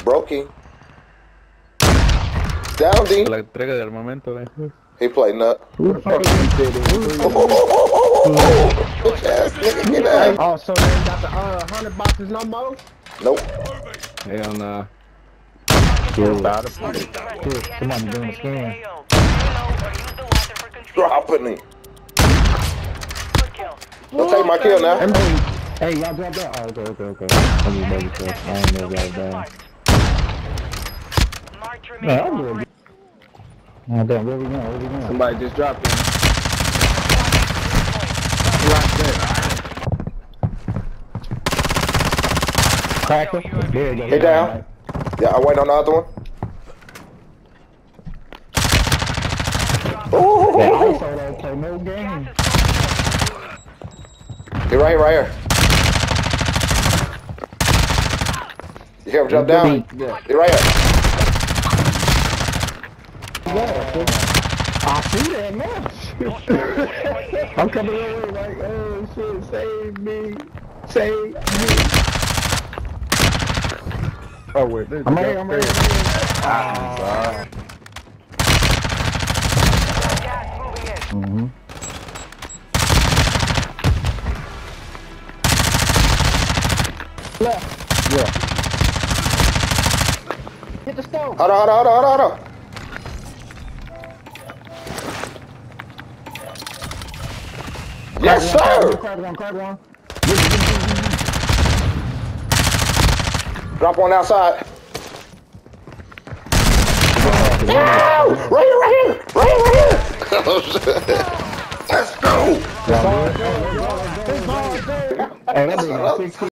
Brokey. Down D. La entrega de armamento, He played nut. Who the fuck is this? Bitch ass nigga, get out. Oh, so they ain't got the 100 boxes no more? Nope. Hell nah. Come on, doing the scan. Dropping me. Don't take my kill now. Hey, y'all dropped that? Oh, okay. Let me double check. I ain't know y'all down. Man, I'm doing. Oh, damn, where we going? Somebody just dropped him. Cracker? There you go. Hey, down. Yeah, I wait on the other one. Ooh. Yeah, I saw that play no game. He right here. You hear him jump down? He right here. I see that now. I'm coming your way like, oh shit, save me. Oh wait, I'm ready. Left. Yeah. Hit the stove. Hold on. Yes, sir! Crack one. Drop one outside. Right here! Let's go! Hey, that